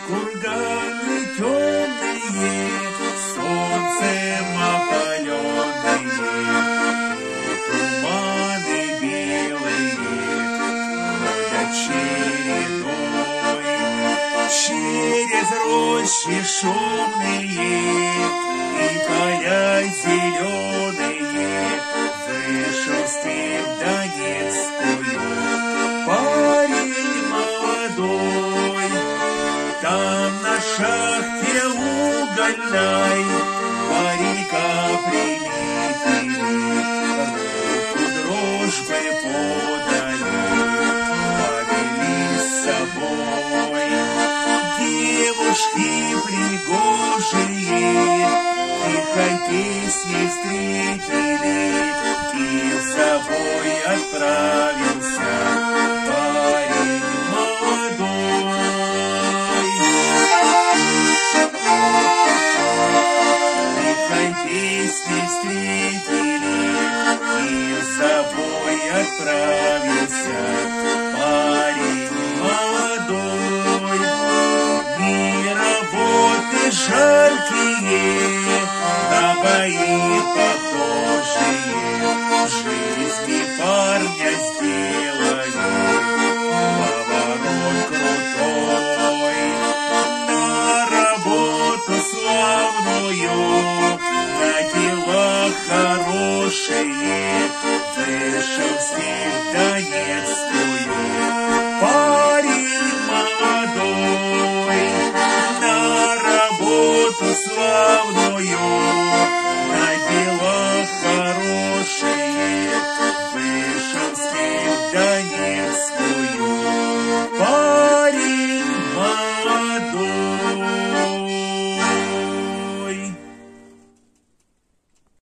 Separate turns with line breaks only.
Курганы темные, солнцем опаленные, туманы белые ходят чередой. Через рощи шумные и поля зеленые вышел в степь Донецкую парень молодой. Там на шахте угольной паренька приметили, руку дружбы подали, повели с собой. Девушки пригожие тихой песней встретили, и в забой отправился парень молодой. Тихой песней встретили, и в забой отправился парень молодой. Дни работы жаркие, на бои похожие, жизни парня сделали поворот крутой. На работу славную, на дела хорошие вышел в степь Донецкую парень молодой. На работу славную,